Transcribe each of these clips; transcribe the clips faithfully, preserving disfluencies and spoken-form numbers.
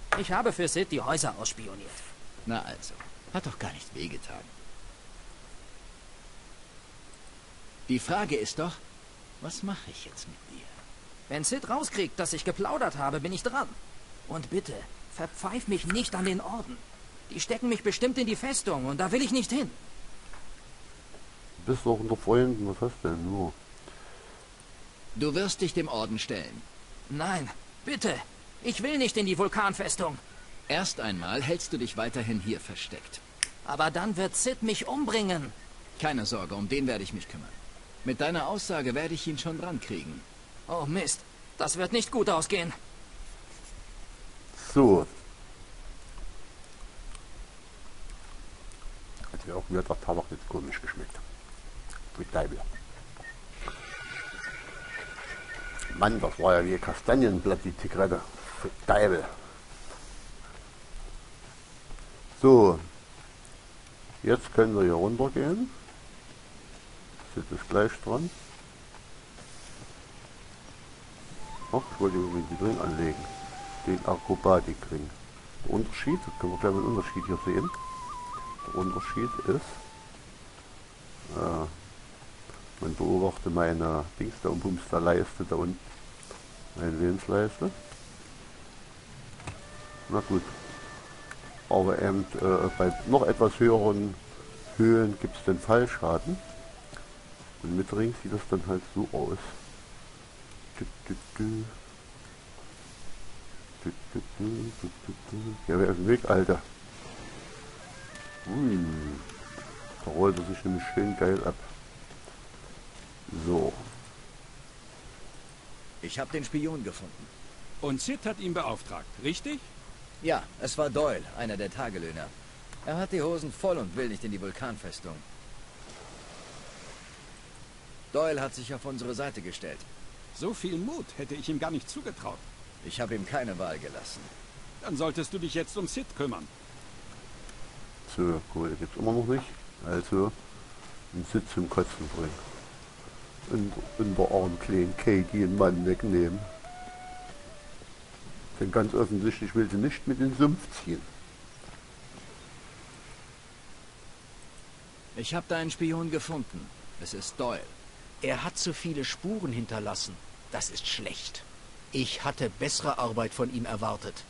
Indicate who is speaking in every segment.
Speaker 1: Ich habe für Sid die Häuser ausspioniert.
Speaker 2: Na also, hat doch gar nicht wehgetan. Die Frage ist doch, was mache ich jetzt mit dir?
Speaker 1: Wenn Sid rauskriegt, dass ich geplaudert habe, bin ich dran. Und bitte, verpfeif mich nicht an den Orden. Die stecken mich bestimmt in die Festung und da will ich nicht hin.
Speaker 3: Du bist doch unter Freunden, was hast du denn nur?
Speaker 2: Du wirst dich dem Orden stellen.
Speaker 1: Nein, bitte. Ich will nicht in die Vulkanfestung.
Speaker 2: Erst einmal hältst du dich weiterhin hier versteckt.
Speaker 1: Aber dann wird Sid mich umbringen.
Speaker 2: Keine Sorge, um den werde ich mich kümmern. Mit deiner Aussage werde ich ihn schon dran kriegen.
Speaker 1: Oh Mist, das wird nicht gut ausgehen.
Speaker 3: So. Hat mir auch mir der Tabak jetzt komisch geschmeckt. Mit Deibel. Mann, das war ja wie Kastanienblatt, die Zigarette. Für Deibel. So. Jetzt können wir hier runtergehen. Sid ist gleich dran. Ach, ich wollte irgendwie die drin anlegen. Den Akrobatikring. Der Unterschied, da können wir gleich mal den Unterschied hier sehen. Der Unterschied ist, äh, man beobachte meine Dings da und der Leiste da unten. Meine Lebensleiste. Na gut. Aber eben äh, bei noch etwas höheren Höhen gibt es den Fallschaden. Und mit Ring sieht das dann halt so aus. Du, du, du. Du, du, du, du, du, du. Ja, wer ist im Weg, Alter? Ui. Da rollt er sich nämlich schön geil ab. So.
Speaker 2: Ich habe den Spion gefunden.
Speaker 4: Und Sid hat ihn beauftragt, richtig?
Speaker 2: Ja, es war Doyle, einer der Tagelöhner. Er hat die Hosen voll und will nicht in die Vulkanfestung. Doyle hat sich auf unsere Seite gestellt.
Speaker 4: So viel Mut hätte ich ihm gar nicht zugetraut.
Speaker 2: Ich habe ihm keine Wahl gelassen.
Speaker 4: Dann solltest du dich jetzt um Sid kümmern.
Speaker 3: So, Kohle gibt's immer noch nicht. Also, einen Sitz zum Kotzen bringen. Und, und der armen kleinen Katie den Mann wegnehmen. Denn ganz offensichtlich will sie nicht mit in den Sumpf ziehen.
Speaker 2: Ich habe da einen Spion gefunden. Es ist Doyle.
Speaker 5: Er hat zu viele Spuren hinterlassen. Das ist schlecht. Ich hatte bessere Arbeit von ihm erwartet.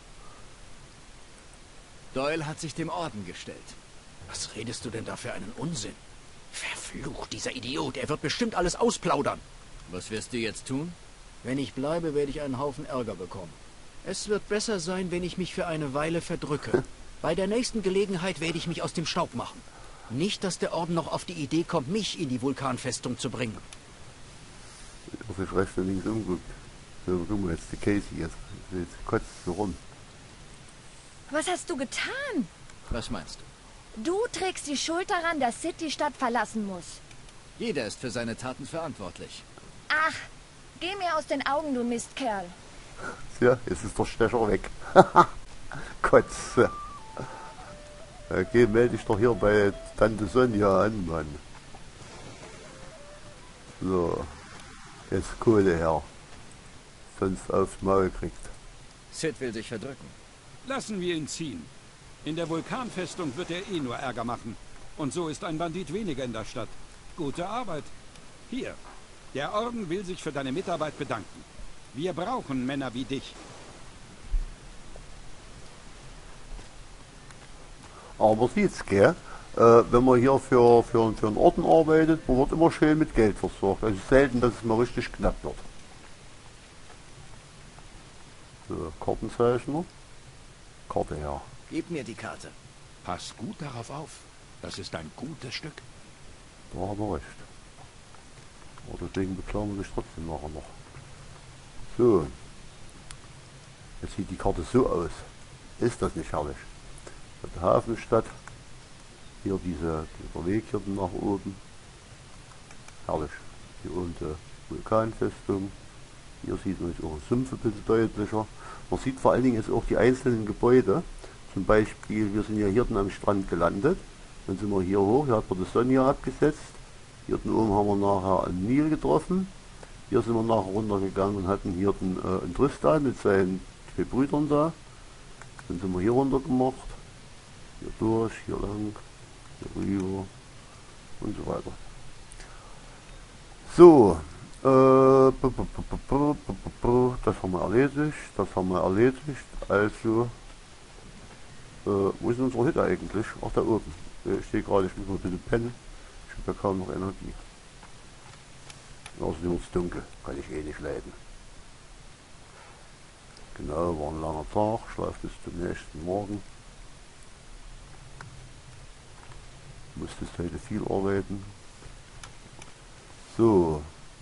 Speaker 2: Doyle hat sich dem Orden gestellt.
Speaker 5: Was redest du denn da für einen Unsinn? Verflucht, dieser Idiot. Er wird bestimmt alles ausplaudern.
Speaker 2: Was wirst du jetzt tun?
Speaker 5: Wenn ich bleibe, werde ich einen Haufen Ärger bekommen. Es wird besser sein, wenn ich mich für eine Weile verdrücke. Bei der nächsten Gelegenheit werde ich mich aus dem Staub machen. Nicht, dass der Orden noch auf die Idee kommt, mich in die Vulkanfestung zu bringen.
Speaker 3: Auf sich rechts und links umguckt. So, guck mal, jetzt die Casey, jetzt, jetzt kotzt sie rum.
Speaker 6: Was hast du getan?
Speaker 2: Was meinst du?
Speaker 6: Du trägst die Schuld daran, dass Sid die Stadt verlassen muss.
Speaker 2: Jeder ist für seine Taten verantwortlich.
Speaker 6: Ach, geh mir aus den Augen, du Mistkerl.
Speaker 3: Ja, jetzt ist der Stecher weg. Kotze. Ja, geh, melde dich doch hier bei Tante Sonja an, Mann. So. Jetzt Kohle her. Sonst aufs Maul kriegt.
Speaker 2: Sid will sich verdrücken.
Speaker 4: Lassen wir ihn ziehen. In der Vulkanfestung wird er eh nur Ärger machen. Und so ist ein Bandit weniger in der Stadt. Gute Arbeit. Hier. Der Orden will sich für deine Mitarbeit bedanken. Wir brauchen Männer wie dich.
Speaker 3: Aber sieht's, gell? Äh, wenn man hier für, für, für einen Orden arbeitet, man wird immer schön mit Geld versorgt. Also selten, dass es mal richtig knapp wird. So, Kartenzeichner. Karte her.
Speaker 2: Gib mir die Karte.
Speaker 4: Pass gut darauf auf. Das ist ein gutes Stück.
Speaker 3: Da hat er recht. Aber deswegen beklagen wir sich trotzdem nachher noch. So. Jetzt sieht die Karte so aus. Ist das nicht herrlich? Die Hafenstadt. Hier diese, dieser Weg hier nach oben. Herrlich. Hier oben die Vulkanfestung. Hier sieht man jetzt auch den Sumpf ein bisschen deutlicher. Man sieht vor allen Dingen jetzt auch die einzelnen Gebäude. Zum Beispiel, wir sind ja hier am Strand gelandet. Dann sind wir hier hoch, hier hat man die Sonja abgesetzt. Hier oben haben wir nachher einen Nil getroffen. Hier sind wir nachher runtergegangen und hatten hier den, äh, einen Tristan mit seinen zwei Brüdern da. Dann sind wir hier runter gemacht. Hier durch, hier lang, hier rüber und so weiter. So, äh, das haben wir erledigt, das haben wir erledigt. Also, äh, wo ist unsere Hütte eigentlich? Ach, da oben. Ich stehe gerade, ich muss mal ein bisschen pennen. Ich habe ja kaum noch Energie. Außerdem ist es dunkel, kann ich eh nicht leiden. Genau, war ein langer Tag, schlaf bis zum nächsten Morgen. Musstest heute viel arbeiten. So.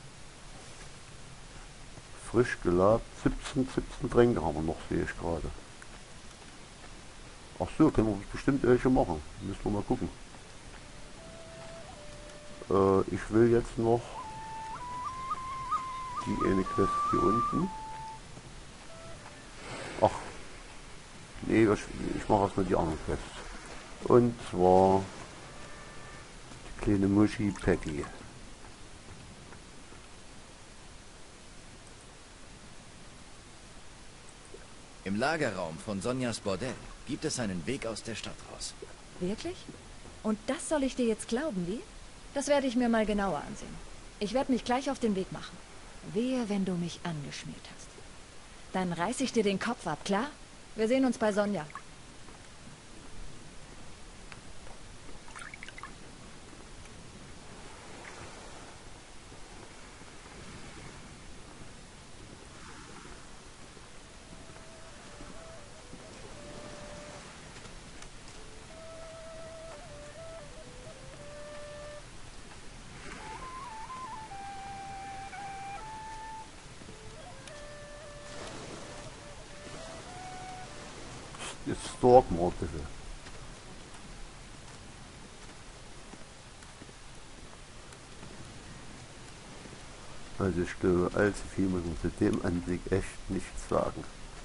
Speaker 3: Frisch geladen, siebzehn, siebzehn Tränke haben wir noch, sehe ich gerade. Ach so, können wir bestimmt welche machen. Müssen wir mal gucken. Äh, ich will jetzt noch die eine Quest hier unten. Ach, nee, ich, ich mache erstmal die anderen Quests. Und zwar die kleine Muschi Peggy.
Speaker 2: Im Lagerraum von Sonjas Bordell gibt es einen Weg aus der Stadt raus.
Speaker 6: Wirklich? Und das soll ich dir jetzt glauben, Lee? Das werde ich mir mal genauer ansehen. Ich werde mich gleich auf den Weg machen. Wehe, wenn du mich angeschmiert hast. Dann reiß ich dir den Kopf ab, klar? Wir sehen uns bei Sonja.
Speaker 3: Jetzt stalken wir ein bisschen. Also ich glaube, allzu viel muss man zu dem Anblick echt nichts sagen.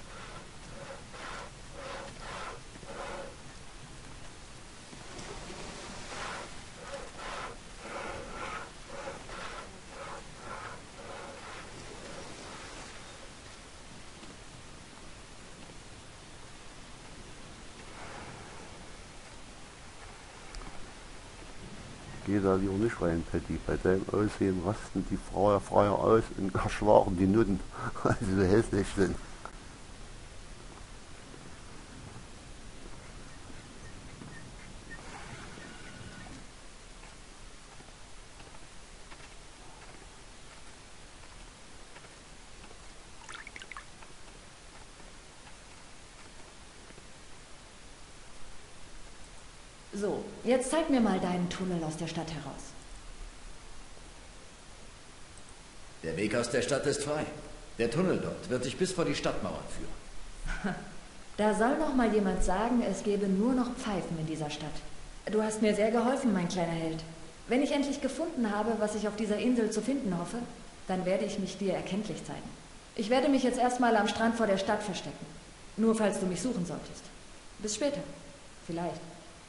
Speaker 3: Geh da lieber nicht rein, Patty. Bei deinem Aussehen rasten die Freier Freier aus und erschwaren die Nutten, weil sie so hässlich sind.
Speaker 6: So, jetzt zeig mir mal deinen Tunnel aus der Stadt heraus.
Speaker 2: Der Weg aus der Stadt ist frei. Der Tunnel dort wird dich bis vor die Stadtmauern führen.
Speaker 6: Da soll noch mal jemand sagen, es gäbe nur noch Pfeifen in dieser Stadt. Du hast mir sehr geholfen, mein kleiner Held. Wenn ich endlich gefunden habe, was ich auf dieser Insel zu finden hoffe, dann werde ich mich dir erkenntlich zeigen. Ich werde mich jetzt erstmal am Strand vor der Stadt verstecken. Nur falls du mich suchen solltest. Bis später. Vielleicht.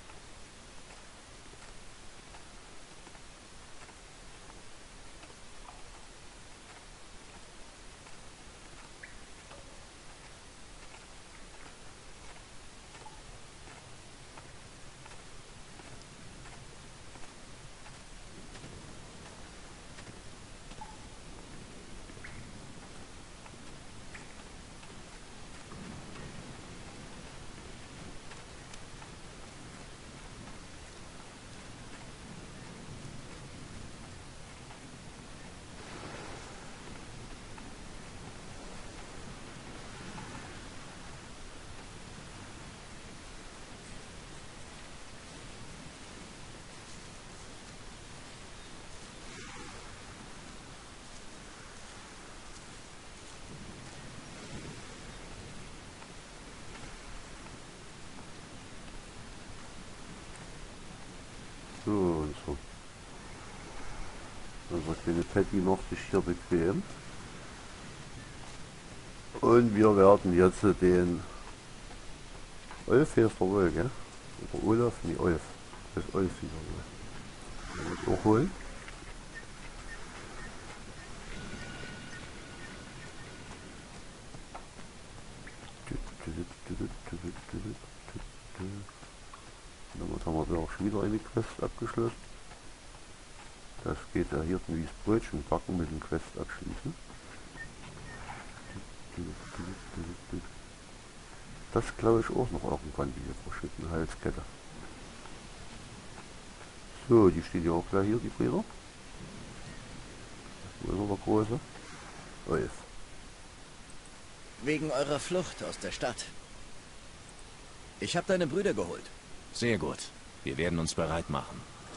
Speaker 3: So und so. Also kleine Patty macht sich hier bequem. Und wir werden jetzt den Olf, hier ist der wohl, gell? Oder Olaf? Nee, Olf. Das ist Olf wieder wohl. Auch holen. wieder eine Quest abgeschlossen. Das geht ja hier wie das Brötchen backen mit dem Quest abschließen. Das glaube ich auch noch irgendwann, diese verschiedene Halskette. So, die steht ja auch gleich hier, die Brüder. Wo ist er, der große? Elf.
Speaker 2: Wegen eurer Flucht aus der Stadt. Ich habe deine Brüder geholt.
Speaker 7: Sehr gut. Wir werden uns bereit machen.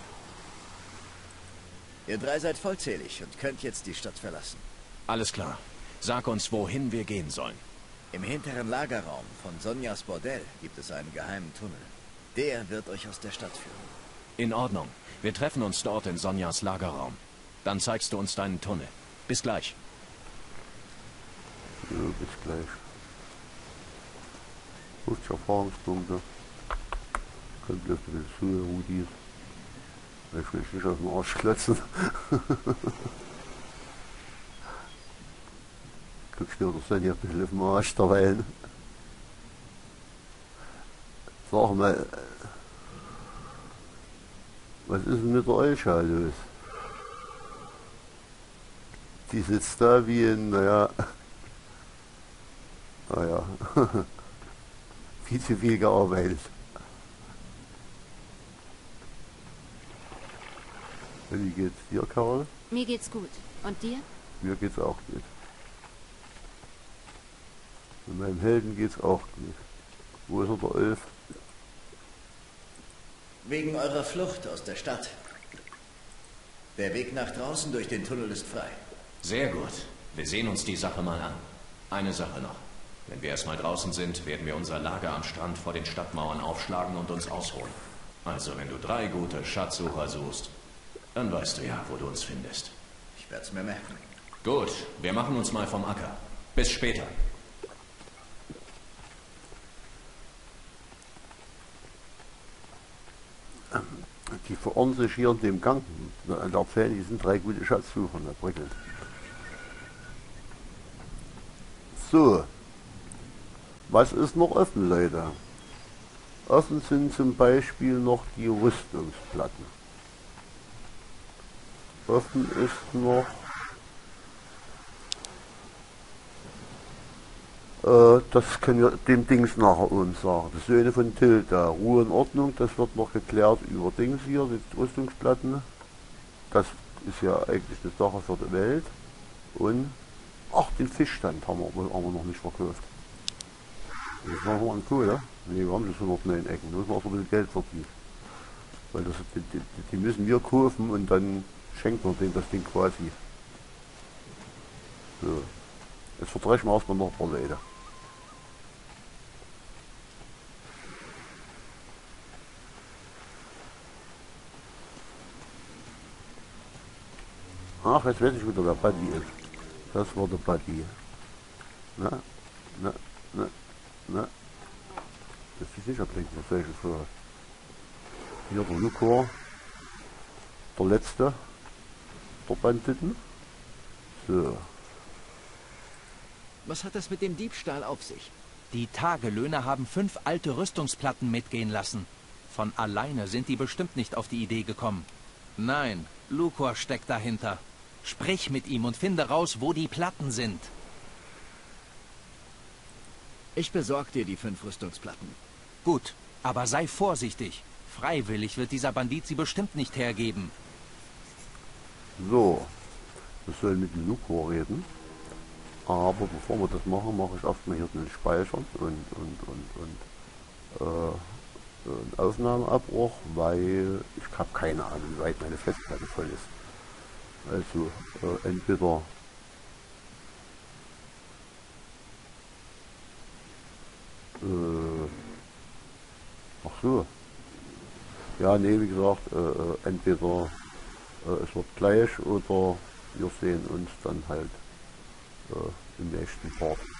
Speaker 2: Ihr drei seid vollzählig und könnt jetzt die Stadt verlassen.
Speaker 7: Alles klar. Sag uns, wohin wir gehen sollen.
Speaker 2: Im hinteren Lagerraum von Sonjas Bordell gibt es einen geheimen Tunnel. Der wird euch aus der Stadt führen.
Speaker 7: In Ordnung. Wir treffen uns dort in Sonjas Lagerraum. Dann zeigst du uns deinen Tunnel. Bis gleich.
Speaker 3: Ja, bis gleich. fünfzig Erfahrungspunkte. Könnt bloß ein bisschen zuhören, wie die ist. Ich will nicht auf den Arsch klotzen. Guckst du, das sind hier ein bisschen auf den Arsch derweilen. Sag mal, was ist denn mit der Olscha los? Die sitzt da wie in, naja, naja, viel zu viel gearbeitet. Wie geht's dir, Karl?
Speaker 8: Mir geht's gut. Und dir?
Speaker 3: Mir geht's auch gut. Und meinem Helden geht's auch gut. Wo ist er, der Elf?
Speaker 2: Wegen eurer Flucht aus der Stadt. Der Weg nach draußen durch den Tunnel ist frei.
Speaker 7: Sehr gut. Wir sehen uns die Sache mal an. Eine Sache noch. Wenn wir erstmal draußen sind, werden wir unser Lager am Strand vor den Stadtmauern aufschlagen und uns ausruhen. Also, wenn du drei gute Schatzsucher suchst, dann weißt du ja, wo du uns findest.
Speaker 2: Ich werde es mir merken.
Speaker 7: Gut, wir machen uns mal vom Acker. Bis später.
Speaker 3: Die verirren sich hier in dem Gang. An der Pfähle, die sind drei gute Schatzsucher, der Brickel. So. Was ist noch offen, Leute? Offen sind zum Beispiel noch die Rüstungsplatten. Offen ist noch äh, das können wir dem Dings nachher uns sagen. Die Söhne von Tilda. Ruhe und Ordnung, das wird noch geklärt über Dings hier, die Rüstungsplatten. Das ist ja eigentlich eine Sache für die Welt. Und ach, den Fischstand haben wir, haben wir noch nicht verkauft. Das machen wir an Kohle. Ne, wir haben das hundertneun Ecken. Da müssen wir auch ein bisschen Geld verdienen. Weil das, die, die, die müssen wir kaufen und dann schenken wir denen das Ding quasi. So. Jetzt verdreschen wir erstmal noch ein paar Leute. Ach, jetzt weiß ich wieder, wer Buddy ist. Das war der Buddy. Na, na, na, na. Das ist sicher klingt, was soll ich jetzt sagen? Hier der Lukor. Der letzte. Der Banditen. So.
Speaker 5: Was hat das mit dem Diebstahl auf sich?
Speaker 9: Die Tagelöhner haben fünf alte Rüstungsplatten mitgehen lassen. Von alleine sind die bestimmt nicht auf die Idee gekommen. Nein, Lukor steckt dahinter. Sprich mit ihm und finde raus, wo die Platten sind.
Speaker 5: Ich besorge dir die fünf Rüstungsplatten.
Speaker 9: Gut, aber sei vorsichtig. Freiwillig wird dieser Bandit sie bestimmt nicht hergeben.
Speaker 3: So. Wir sollen mit dem Lukor reden. Aber bevor wir das machen, mache ich erstmal hier den Speichern und, und, und, und äh, einen Aufnahmeabbruch, weil ich habe keine Ahnung, wie weit meine Festplatte voll ist. Also äh, entweder äh, ach so. Ja, nee, wie gesagt, äh, entweder äh, es wird gleich oder wir sehen uns dann halt äh, im nächsten Part.